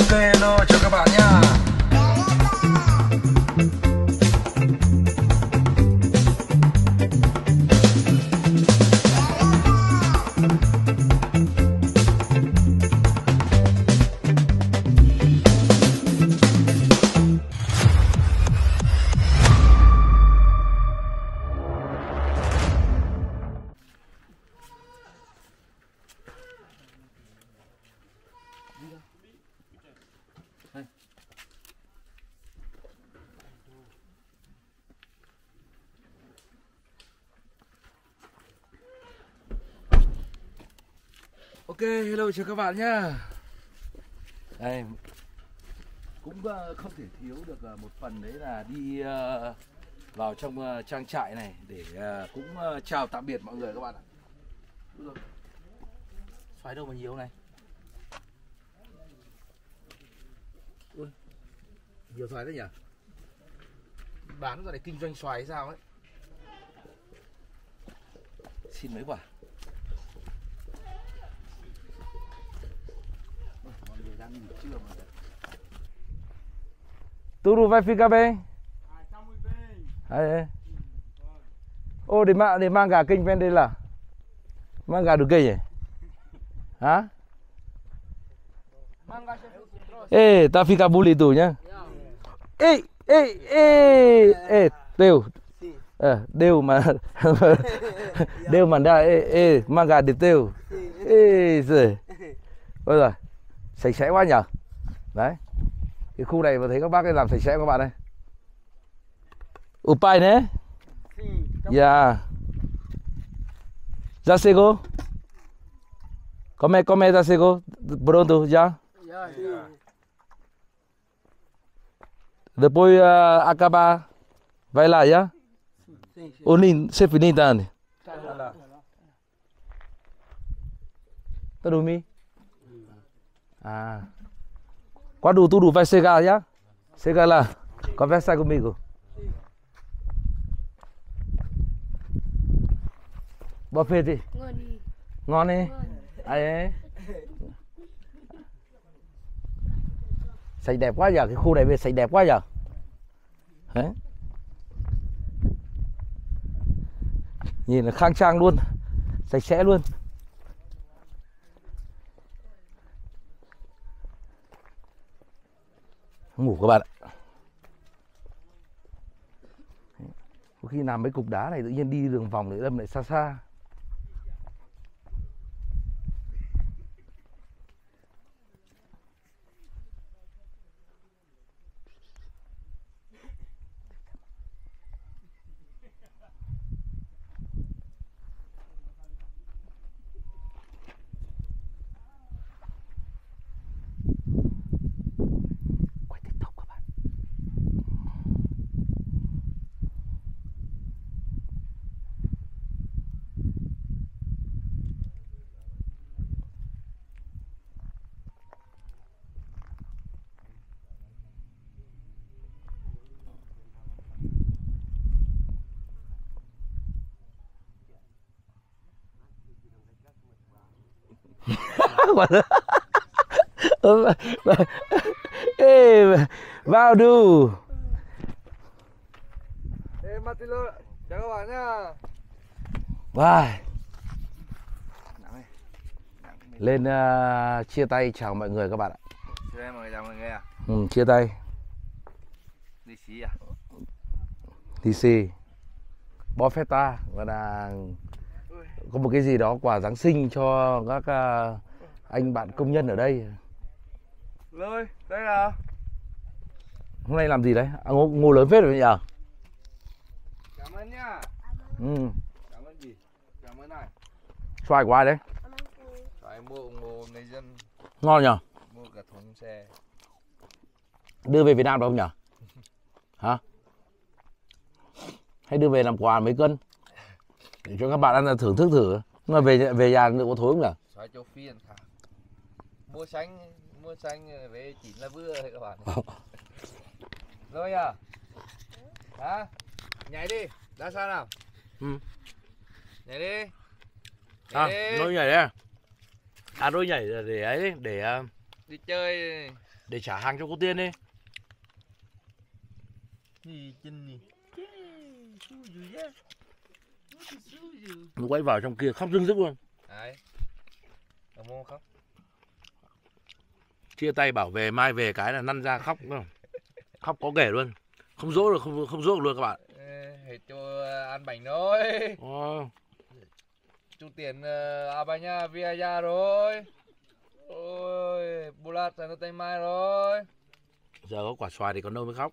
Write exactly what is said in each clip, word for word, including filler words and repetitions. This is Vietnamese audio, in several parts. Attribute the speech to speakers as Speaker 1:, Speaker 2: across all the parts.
Speaker 1: Ok, hello chào các bạn nha. Ok, hello chào các bạn nhá. Đây, cũng uh, không thể thiếu được uh, một phần đấy là đi uh, vào trong uh, trang trại này để uh, cũng uh, chào tạm biệt mọi người các bạn ạ. Xoáy đâu mà nhiều này. Ui, nhiều xoáy đấy nhỉ? Bán ra để kinh doanh xoáy sao ấy. Xin mấy quả. Tudo vai ficar bem?
Speaker 2: Ah, tá muito bem.
Speaker 1: Ah, é? Ô, de, ma de manga, quem vende lá? Manga do quê? Hã?
Speaker 2: Manga você trouxe.
Speaker 1: Ê, tá ficar bonito nhá. Ê, ê, ê, ê, deu. É, deu, mà deu mandar, ê, ê, manga de teu. Ê, giời. Ôi rồi, sạch sẽ quá nhở. Đấy. Cái khu này mà thấy các bác ấy làm sạch sẽ các bạn ơi. O pai, né? Yeah. Já chegou? Como é, como é, já chegou? Pronto, já?
Speaker 2: Já, já.
Speaker 1: Depois uh, acabar, vai lá, já?
Speaker 2: Sim, sim.
Speaker 1: Ou nem, você finita, né?
Speaker 2: Tá lá.
Speaker 1: Tá dormindo? Ah. Quando tudo vai chegar, já? Chega lá, conversa comigo. Bò phê đi.
Speaker 3: Ngon đi.
Speaker 1: Ngon đi.
Speaker 3: Ngon.
Speaker 1: Ai ấy. Sạch đẹp quá giờ, cái khu này về sạch đẹp quá giờ. Đấy. Nhìn là khang trang luôn, sạch sẽ luôn. Ngủ các bạn ạ. Có khi làm mấy cục đá này tự nhiên đi đường vòng để đâm lại xa xa. Quay TikTok các bạn. Ê, vào đu.
Speaker 2: Ê, Martilo, chào các bạn nhá.
Speaker 1: Vai. Lên uh, chia tay chào mọi người các bạn ạ.
Speaker 2: Chào em mọi người, chào mọi người à.
Speaker 1: Ừ, chia tay.
Speaker 2: Đi xí à?
Speaker 1: Đi xì. Bó feta và là có một cái gì đó quà Giáng sinh cho các uh, anh bạn công nhân ở đây.
Speaker 2: Rồi, đây là
Speaker 1: Hôm nay làm gì đấy? À, ngô, ngô lớn phết rồi nhỉ?
Speaker 2: cảm ơn nhá.
Speaker 1: Ừ.
Speaker 2: Cảm ơn gì? Cảm ơn này.
Speaker 1: Xoài của ai đấy?
Speaker 2: Phải mua ủng hộ người dân.
Speaker 1: Ngon nhỉ?
Speaker 2: Mua cả thùng xe.
Speaker 1: Đưa về Việt Nam được không nhỉ? Hả? Hay đưa về làm quà mấy cân? Để cho các bạn ăn thưởng thức thử. Nhưng mà về về nhà được có thối không nhỉ?
Speaker 2: Xoài châu Phi ăn khá. Mua xanh, mua xanh về chín là vừa các bạn. Rồi à? Hả? Nhảy đi, ra sao nào?
Speaker 1: Ừ.
Speaker 2: Nhảy đi.
Speaker 1: À,
Speaker 2: Nhảy đi.
Speaker 1: đôi nhảy đấy. À, đôi nhảy để ấy để
Speaker 2: Đi chơi.
Speaker 1: để trả hàng cho cô Tiên đi. Nó quay vào trong kia khóc rưng rức luôn.
Speaker 2: Đấy. Ở mua khóc.
Speaker 1: Chia tay bảo về, mai về cái là năn ra khóc không? Khóc có kể luôn. Không dỗ được, không không dỗ được luôn các bạn.
Speaker 2: Hết cho ăn bánh thôi.
Speaker 1: Oh.
Speaker 2: Chú tiền uh, Abanya Viaya rồi. Ôi, Bulat nó tay mai rồi.
Speaker 1: Giờ có quả xoài thì còn đâu mới khóc.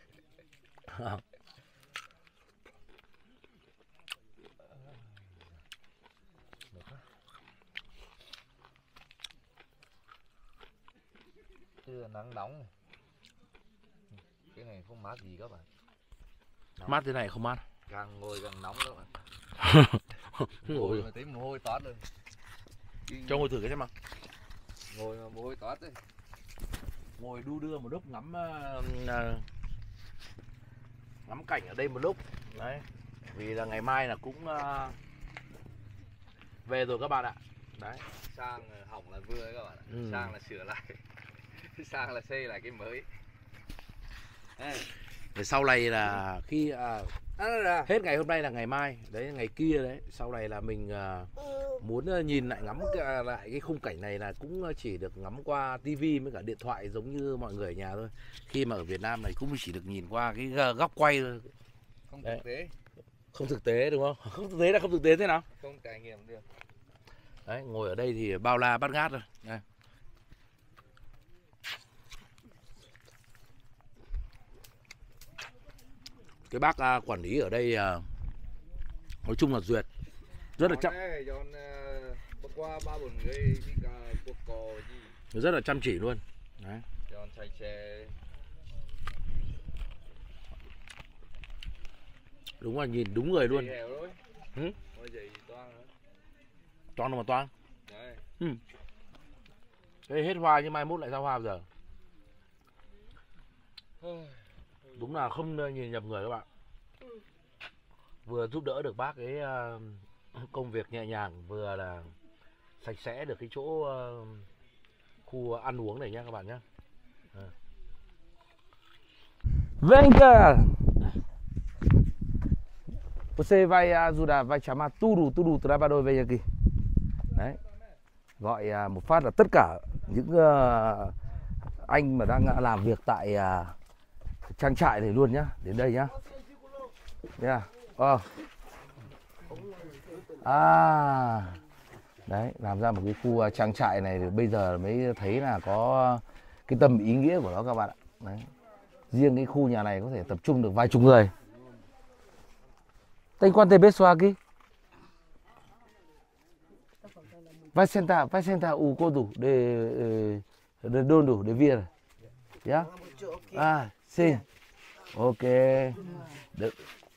Speaker 2: Chứ nắng nóng này. Cái này không mát gì các bạn. Nóng.
Speaker 1: Mát thế này không mát.
Speaker 2: Càng ngồi càng nóng các bạn. Ngồi mà thấy mồ hôi toát rồi.
Speaker 1: Cho ngồi thử cái xem mà.
Speaker 2: Ngồi mà mồ hôi toát đấy.
Speaker 1: Ngồi đu đưa một lúc ngắm uh, ngắm cảnh ở đây một lúc. Đấy. Vì là ngày mai là cũng uh, về rồi các bạn ạ. Đấy.
Speaker 2: Sang hỏng là vừa các bạn ạ.
Speaker 1: Ừ.
Speaker 2: Sang là sửa lại. Sang là xây lại cái mới.
Speaker 1: Để sau này là khi à,
Speaker 2: À,
Speaker 1: hết ngày hôm nay là ngày mai, đấy ngày kia đấy, sau này là mình à, muốn nhìn lại ngắm cái, lại cái khung cảnh này là cũng chỉ được ngắm qua tivi với cả điện thoại giống như mọi người ở nhà thôi. Khi mà ở Việt Nam này cũng chỉ được nhìn qua cái góc quay thôi.
Speaker 2: Không
Speaker 1: đấy.
Speaker 2: thực tế.
Speaker 1: Không thực tế đúng không? Không thực tế là không thực tế thế nào?
Speaker 2: Không trải nghiệm được.
Speaker 1: Đấy, ngồi ở đây thì bao la bát ngát rồi. Đây. Cái bác à, quản lý ở đây à, nói chung là duyệt rất là chăm,
Speaker 2: qua ba bốn người đi cả cuộc cò gì
Speaker 1: rất là chăm chỉ luôn. Đấy.
Speaker 2: Giòn chai chè.
Speaker 1: Đúng là nhìn đúng người luôn.
Speaker 2: Ừ?
Speaker 1: Toan mà toan.
Speaker 2: Đấy.
Speaker 1: Ừ. Đây hết hoa nhưng mai mốt lại ra hoa giờ. Đúng là không nhìn nhầm người các bạn. Vừa giúp đỡ được bác cái uh, công việc nhẹ nhàng, vừa là sạch sẽ được cái chỗ uh, khu ăn uống này nhá các bạn nhé. À. Venga! Você vai ajudar, vai chamar tudo, tudo trabalhador vem aqui. Đấy. Gọi uh, một phát là tất cả những uh, anh mà đang làm việc tại uh, trang trại này luôn nhá, đến đây nhá. Yeah. Oh. À. Đấy, làm ra một cái khu trang trại này thì bây giờ mới thấy là có cái tầm ý nghĩa của nó các bạn ạ. Đấy. Riêng cái khu nhà này có thể tập trung được vài chục người. Tem quantas pessoas aqui? Vai sentar, vai sentar o codo de redondo de vira. Yeah? Ah, sim. Ok. Được.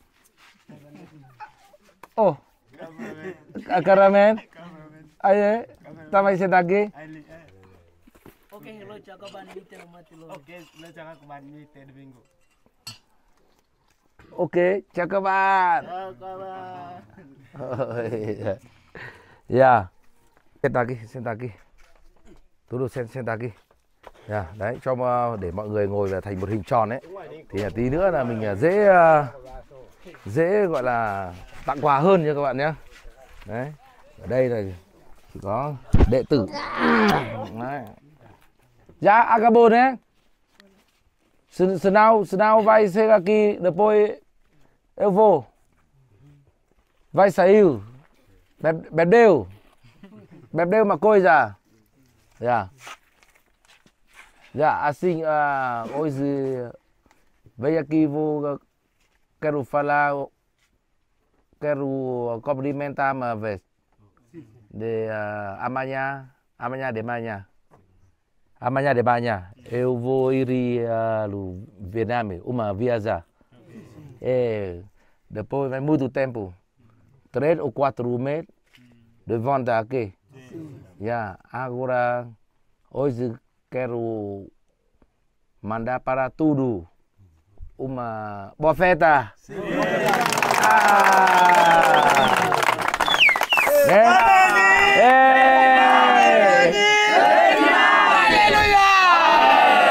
Speaker 1: Oh. Cameraman. Aí, tá vai sentar aqui?
Speaker 3: Ok, hello, chào các bạn, đi theo mặt luôn. Ok, hello, chào các bạn, đi theo bingo.
Speaker 1: Ok, chào các bạn.
Speaker 3: Chào các bạn.
Speaker 1: Yeah. Senta aqui, senta aqui. Tudo senta aqui. Yeah, đấy, cho để mọi người ngồi về thành một hình tròn ấy. Thì tí nữa là mình dễ dễ gọi là tặng quà hơn nha các bạn nhé. Đấy. Ở đây là chỉ có đệ tử. Đấy. Já acabou, né? Senão, senão vai ser aqui, depois eu vou. Vai sair. Bebeu. Bebeu uma coisa. Já. Já, assim, uh, hoje veio aqui, vou, quero falar, quero cumprimentar uma vez. De uh, amanhã, amanhã de manhã. Amanhã de manhã eu vou ir uh, no Vietnam, uma viagem. É, depois vai muito tempo, três ou quatro meses, de volta aqui. Yeah, agora, hoje quero mandar para tudo uma boa festa. Ah! É. É.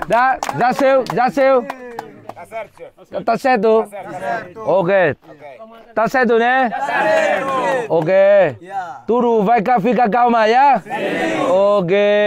Speaker 1: Já, já seu, já seu.
Speaker 4: Tá certo, senhor.
Speaker 1: Tá certo?
Speaker 4: Tá certo.
Speaker 1: Ok.
Speaker 4: Ok.
Speaker 1: Tá certo, né?
Speaker 4: Certo.
Speaker 1: Ok.
Speaker 3: Yeah.
Speaker 1: Tudo vai cá ficar calma, já? Ok.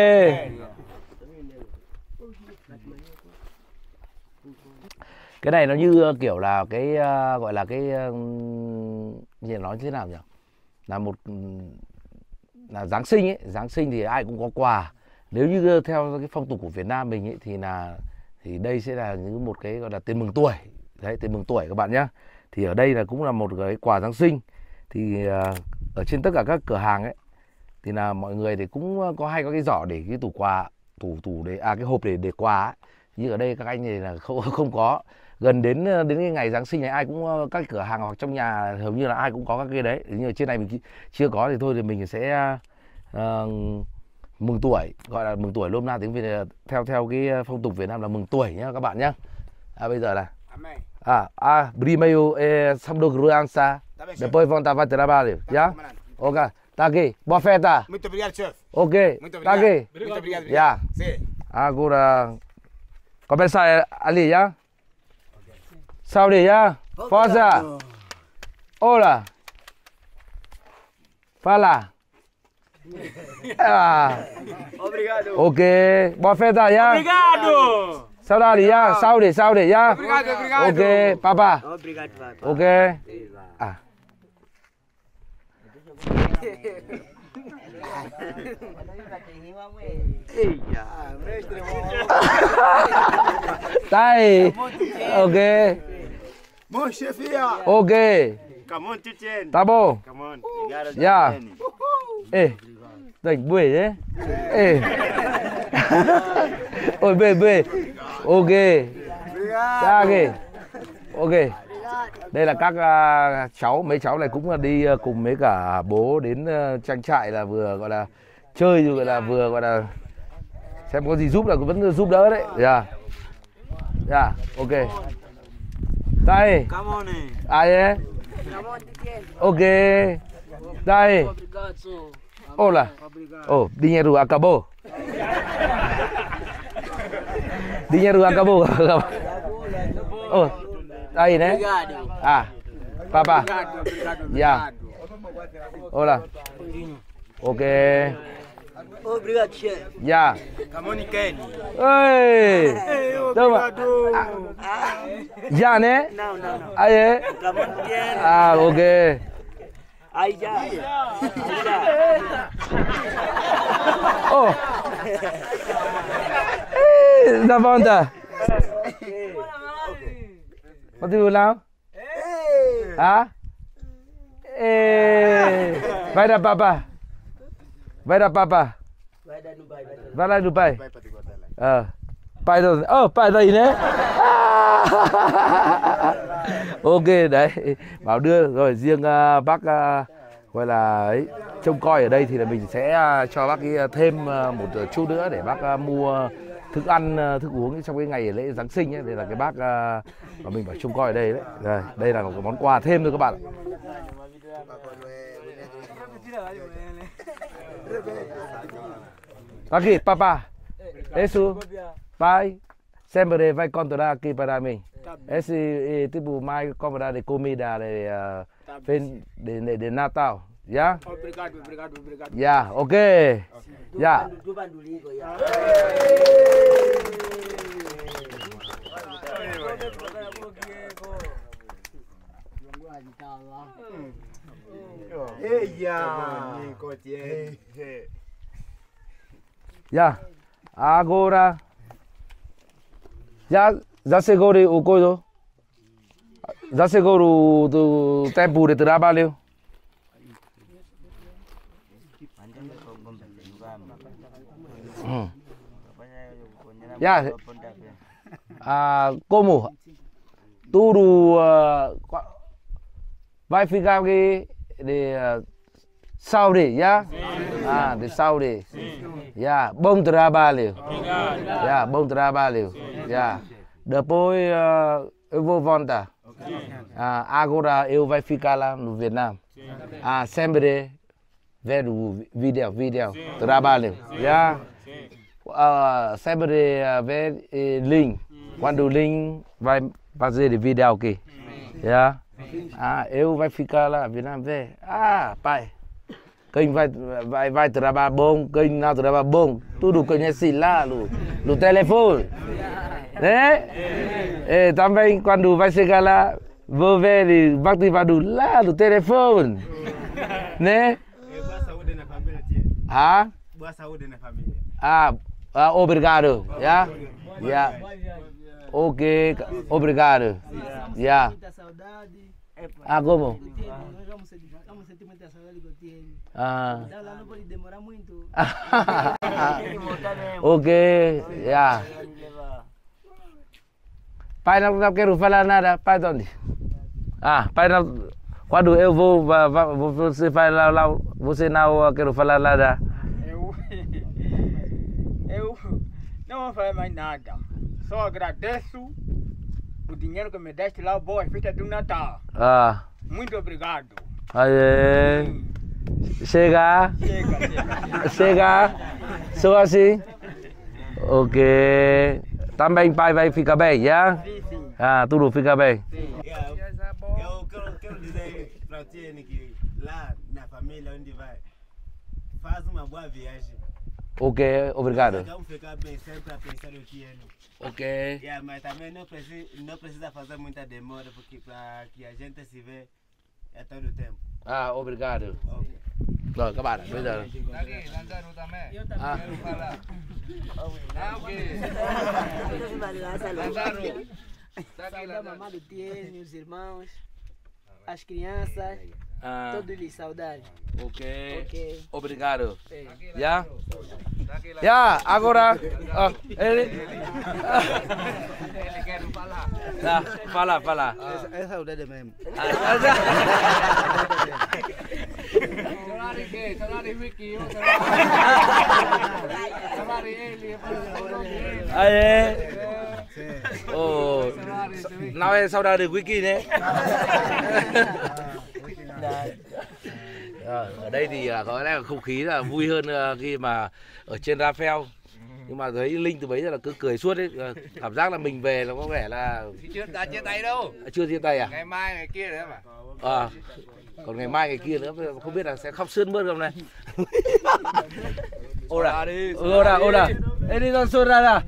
Speaker 1: Cái này nó như kiểu là cái uh, gọi là cái uh, gì nói thế nào nhỉ? Là một là Giáng sinh ấy, Giáng sinh thì ai cũng có quà. Nếu như theo cái phong tục của Việt Nam mình ấy thì là thì đây sẽ là những một cái gọi là tiền mừng tuổi. Đấy, tiền mừng tuổi các bạn nhé. Thì ở đây là cũng là một cái quà Giáng sinh. Thì uh, ở trên tất cả các cửa hàng ấy thì là mọi người thì cũng có hay có cái giỏ để cái tủ quà, tủ tủ để à cái hộp để để quà ấy. Nhưng ở đây các anh này là không không có. Gần đến đến cái ngày Giáng sinh này ai cũng các cửa hàng hoặc trong nhà hầu như là ai cũng có các cái đấy. Nhưng ở trên này mình chưa có thì thôi thì mình sẽ uh, mừng tuổi, gọi là mừng tuổi nôm na tiếng Việt theo theo cái phong tục Việt Nam là mừng tuổi nhá các bạn nhá. À bây giờ là à à primeiro é sábado criança, depois vão estar trabalho, já? Ok, tá aqui. Boa festa.
Speaker 4: Muito obrigado, senhor.
Speaker 1: Ok,
Speaker 4: Muito
Speaker 1: tá
Speaker 4: obrigado.
Speaker 1: aqui.
Speaker 4: Muito obrigado.
Speaker 1: Já.
Speaker 4: Sim.
Speaker 1: Agora começa ali, já? Saúde, já? Força. Olá. Fala. Ah.
Speaker 3: Obrigado.
Speaker 1: Ok, boa festa, já?
Speaker 3: Obrigado.
Speaker 1: Saudade, já? Saúde, saúde, já?
Speaker 4: Obrigado, obrigado.
Speaker 1: Ok, papa.
Speaker 3: Obrigado, papai.
Speaker 1: Ok. À. Đây. Ok.
Speaker 4: Bom, chefia.
Speaker 1: Ok.
Speaker 4: Come on, Tichen.
Speaker 1: Tá bom.
Speaker 4: Come on. Obrigado,
Speaker 1: Já. Ê. Tỉnh bưởi đấy. Ê. Ôi bê bê. Ok. Ra kìa. Ok. Đây là các uh, cháu, mấy cháu này cũng là đi uh, cùng với cả bố đến uh, trang trại là vừa gọi là chơi rồi gọi là vừa gọi là xem có gì giúp là cũng vẫn giúp đỡ đấy. Dạ. Dạ, ok. Đây. Ai ấy? Ok. Đây. Olá. Oh, dinheiro acabou. Dinheiro acabou. Oh. Đây đấy. À. Papa. Dạ. Olá. Ok.
Speaker 3: Obrigado, chefe.
Speaker 1: Dạ.
Speaker 4: Come on, Ken.
Speaker 1: Ê. Đâu mà. Dạ nè.
Speaker 3: Não, não, não.
Speaker 1: Ai ấy?
Speaker 3: Come on, Ken.
Speaker 1: À, ok.
Speaker 3: Aí já. Aí já.
Speaker 1: Oh. Da volta. Có từ nào? Hả? Ê. Vai da papa. Vai da papa.
Speaker 3: Vai dar no pai, vai dar.
Speaker 1: Vai lá do pai.
Speaker 4: Vai pra te botar lá.
Speaker 1: Ờ. Pai rồi. Ơ, pai đây nè. Ok đấy. Bảo đưa rồi riêng uh, bác uh, gọi là ấy trông coi ở đây thì là mình sẽ uh, cho bác ấy thêm uh, một chút nữa để bác uh, mua thức ăn uh, thức uống trong cái ngày lễ Giáng sinh ấy. Đây là cái bác uh, mà mình phải trông coi ở đây đấy. Đây, đây là một cái món quà thêm thôi các bạn. Aqui, papá. Isso. Pai. Sempre vai contar aqui para mim. Esse é tipo mais compra de comida de, uh, de, de, de Natal. Já?
Speaker 4: Obrigado, obrigado, obrigado.
Speaker 1: Já, ok. Já.
Speaker 3: Do banduligo, já.
Speaker 4: Eia. Nico, Tien.
Speaker 1: Já. Agora. Já, já chegou o coisa? Já chegou o do tempo de trabalho? Hum. Já. Ah, como? Tudo uh, vai ficar aqui de uh, saúde, já? Ah, de saúde. Já, bom trabalho. Já, bom trabalho. Já. Depois uh, eu vou voltar. Ah, agora eu vai ficar lá no Vietnam. Ah, sempre ver o vídeo, vídeo, trabalho. Já. uh, sempre về link quando link vai fazer video aqui, yeah. Ah, eu vai ficar lá Việt Nam về. Ah, pai. Kênh vai vai vai trabalhar bom, kênh não trabalhar bom. Tudo conhece lá no no telefone. Né? É, também quando vai chegar lá, vou ver ele vai ativar lá no telefone. Né?
Speaker 4: Boa saúde na família, tia.
Speaker 1: Ah?
Speaker 4: Boa saúde na família.
Speaker 1: Ah, ah obrigado. Yeah? Yeah. Ok, obrigado. Yeah.
Speaker 3: Muita saudade.
Speaker 1: Ah, como?
Speaker 3: Nós vamos sentir, vamos sentir muita saudade do Tiene.
Speaker 1: Ah.
Speaker 3: Então lá não pode demorar muito.
Speaker 1: Ok, yeah. Pai não, não quero falar nada, pai de onde? Ah, pai não, quando eu vou, va- va- você vai lá, lá, você não quero falar nada.
Speaker 5: Eu, eu não vou falar mais nada. Só agradeço o dinheiro que me deste lá, boa festa do Natal.
Speaker 1: Ah,
Speaker 5: Muito obrigado.
Speaker 1: aí, chega,
Speaker 5: Chega, chega.
Speaker 1: chega, só assim. Ok, também pai vai ficar bem, já?
Speaker 5: Sim, sim,
Speaker 1: Ah, tudo fica bem.
Speaker 5: sim.
Speaker 4: Yeah, eu quero, quero dizer para o Tiene que lá na família onde vai, faz uma boa viagem.
Speaker 1: Ok, obrigado.
Speaker 4: Vamos ficar bem sempre a pensar no Tiene.
Speaker 1: Ok.
Speaker 4: Yeah, mas também não precisa, não precisa fazer muita demora, porque para que a gente se vê é todo o tempo.
Speaker 1: Ah, obrigado.
Speaker 4: Ok.
Speaker 1: Rồi các bạn ạ, bây giờ
Speaker 2: Lagi, lancar utama.
Speaker 1: à,
Speaker 2: Quero falar. Ah, ok. Lancar. Daqui,
Speaker 3: Saudar a
Speaker 2: lancar.
Speaker 3: mamãe do Tiene, os irmãos, as crianças,
Speaker 1: à,
Speaker 3: todos eles saudade.
Speaker 1: ok,
Speaker 3: Ok.
Speaker 1: obrigado.
Speaker 3: É.
Speaker 1: Já?
Speaker 2: Daqui, lancar.
Speaker 1: Já, agora. Ờ, ele.
Speaker 2: Ele quer falar.
Speaker 1: Dạ, fala, fala.
Speaker 4: É saudade mesmo.
Speaker 1: À, dạ.
Speaker 2: Saudade que? Saudade Wiki. Saudade ele.
Speaker 1: Aí. Ồ, nói sau đó được wiki đấy. Ờ, ở đây thì à, có lẽ là không khí là vui hơn à, khi mà ở trên Rafael. Nhưng mà thấy Linh từ bấy giờ là cứ cười suốt ấy, à, cảm giác là mình về nó có vẻ là
Speaker 2: Chưa đã chia tay đâu.
Speaker 1: chưa chia tay à?
Speaker 2: Ngày mai ngày kia nữa mà.
Speaker 1: À, còn ngày mai ngày kia nữa không biết là sẽ khóc sướt mướt không này. Ora đi, ora, ora. Ele não sou nada.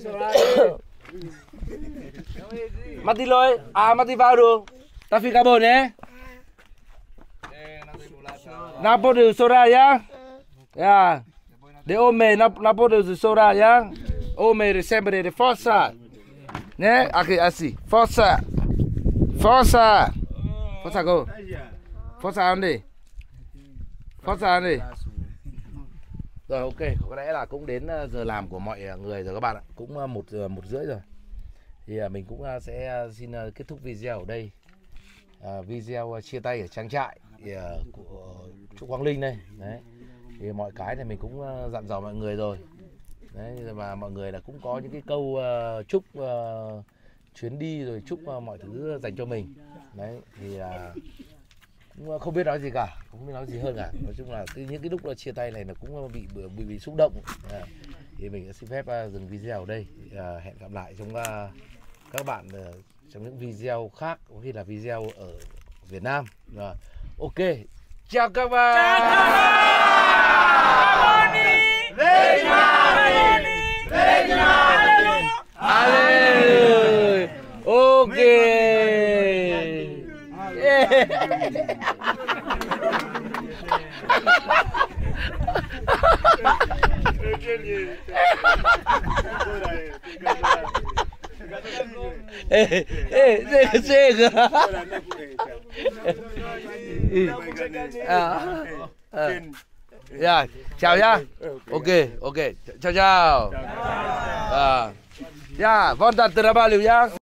Speaker 1: Mati loi, ah mati vào được. Ta fica bom, né?
Speaker 2: Eh, nanti mulai.
Speaker 1: Não pode chorar já. Yeah. De homem não não pode chorar já. Homem sempre de força. Né? Aqui assim, força. Força. Força go. Força onde? Força onde? Rồi ok, có lẽ là cũng đến giờ làm của mọi người rồi các bạn ạ. Cũng một giờ một rưỡi rồi. Thì mình cũng sẽ xin kết thúc video ở đây. À, video chia tay ở trang trại thì, uh, của Trúc Quang Linh đây. Đấy. Thì mọi cái này mình cũng uh, dặn dò mọi người rồi. Đấy, và mọi người là cũng có những cái câu uh, chúc uh, chuyến đi rồi chúc uh, mọi thứ dành cho mình. Đấy, thì uh, cũng không biết nói gì cả, không biết nói gì hơn cả. Nói chung là cái, những cái lúc uh, chia tay này là cũng bị bị, bị xúc động. À, thì mình sẽ xin phép uh, dừng video ở đây. Uh, hẹn gặp lại trong uh, các bạn uh, trong những video khác, có khi là video ở Việt Nam. Rồi. Ok, chào các bạn. Chào các bạn. Về nhà đi. Về nhà đi. Allez. Ok. Ê, ê, chega, chega. À, à. Dạ, chào nhá. Ok, ok. Chào chào. À. Dạ, vâng, trabalho nhá.